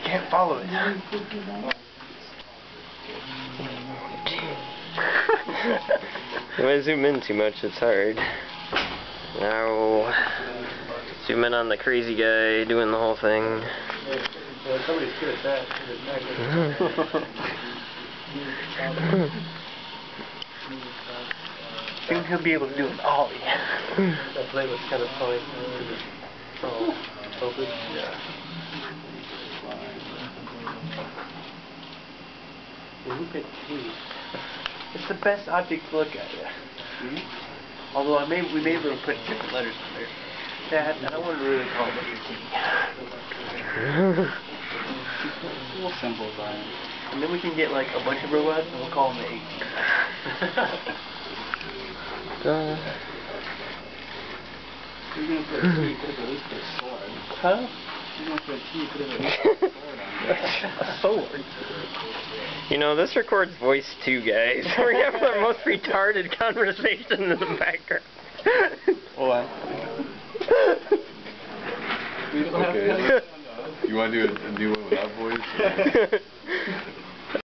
can't follow it. If I zoom in too much, it's hard. Now, zoom in on the crazy guy doing the whole thing. Somebody's good at that. Soon he'll be able to do an ollie. That play was kind of funny. Oh, open? Yeah. Look at these. It's the best object to look at. Mm-hmm. Although we may be able to put different letters in there. Dad, I don't want to really call it a T. Little symbols on it. And then we can get like a bunch of robots and we'll call them the 18. You're going to put a T, you could have at least put a sword. Huh? You're going to put a T, you could have at least put a sword on it. A sword? You know, this records voice too, guys. We're having the most retarded conversation in the background. What? Okay. You want to do a new one without voice?